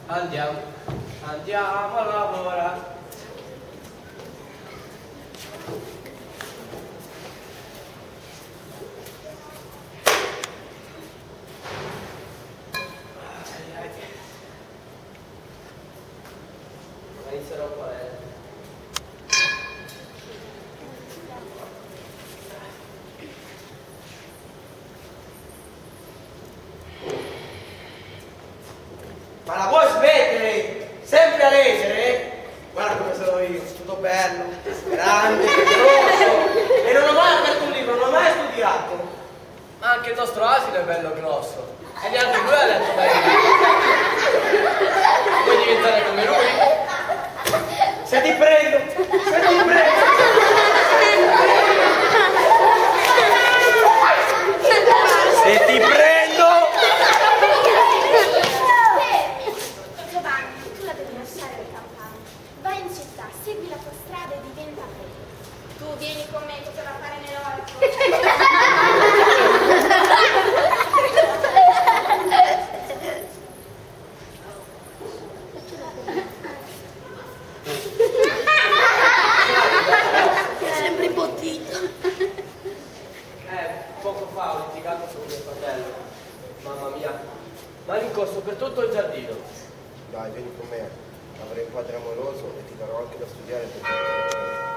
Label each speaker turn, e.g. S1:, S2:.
S1: Andiamo, andiamo a lavorare. Inizierò qua. Ma la vuoi smettere? Sempre a leggere? Guarda come sono io, tutto bello, grande, grosso. E non ho mai aperto un libro, non ho mai studiato. Ma anche il nostro asino è bello grosso. E neanche lui ha letto bene. Vuoi diventare come lui? Se ti prendo, se ti prendo. Se ti prendo.
S2: Giovanni, tu la devi lasciare le campane. Vai in città, segui la tua strada e diventa prete. Tu vieni con me, cosa da fare nell'orto.
S3: Sempre imbotito.
S1: Poco fa ho litigato con mio fratello. Mamma mia, ma è rincorso per tutto il giardino.
S4: Dai, vieni con me. Avrai un padre amoroso e ti darò anche da studiare per te.